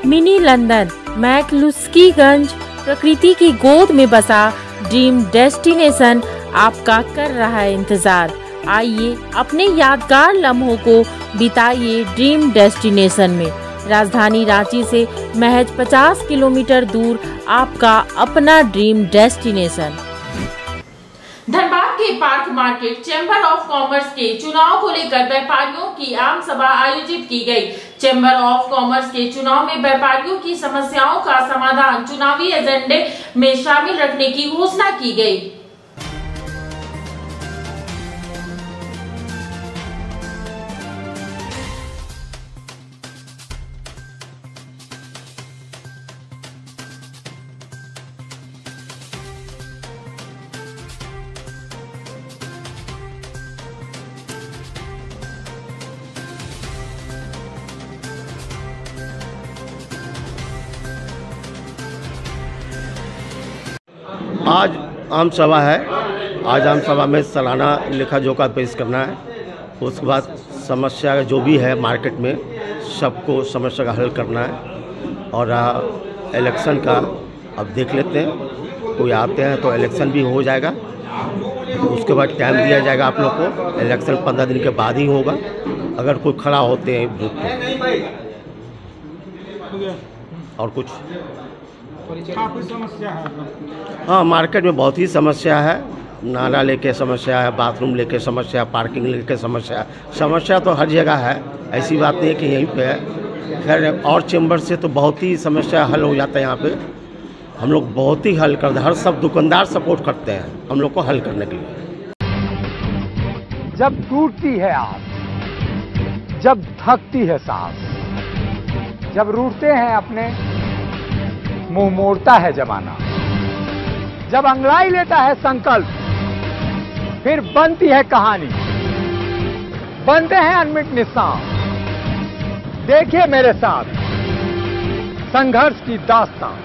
Mini London McCluskieganj प्रकृति की गोद में बसा ड्रीम डेस्टिनेशन आपका कर रहा है इंतजार। आइए अपने यादगार लम्हों को बिताइए ड्रीम डेस्टिनेशन में। राजधानी रांची से महज 50 किलोमीटर दूर आपका अपना ड्रीम डेस्टिनेशन। धनबाद के park market chamber of commerce के चुनाव को लेकर व्यापारियों की आम सभा आयोजित की गई। चैम्बर ऑफ कॉमर्स के चुनाव में व्यापारियों की समस्याओं का समाधान चुनावी एजेंडे में शामिल रखने की घोषणा की गई। आज आम सभा है। आज आम सभा में सालाना लेखा जोखा पेश करना है। उसके बाद समस्या जो भी है मार्केट में सबको समस्या का हल करना है। और इलेक्शन का अब देख लेते हैं, कोई आते हैं तो इलेक्शन भी हो जाएगा। उसके बाद टाइम दिया जाएगा आप लोग को। इलेक्शन 15 दिन के बाद ही होगा अगर कोई खड़ा होते हैं ग्रुप तो। और कुछ समस्या है? हाँ, मार्केट में बहुत ही समस्या है। नाला लेके समस्या है, बाथरूम लेके समस्या, पार्किंग लेके समस्या। समस्या तो हर जगह है, ऐसी बात नहीं है कि यहीं पे है। खैर और चैम्बर से तो बहुत ही समस्या हल हो जाता है। यहाँ पे हम लोग बहुत ही हल करते हैं। हर सब दुकानदार सपोर्ट करते हैं हम लोग को हल करने के लिए। जब टूटती है आस, जब थकती है सांस, जब रूठते हैं अपने, मुंह मोड़ता है जमाना, जब अंगड़ाई लेता है संकल्प, फिर बनती है कहानी, बनते हैं अनमिट निशान। देखिए मेरे साथ संघर्ष की दास्तान।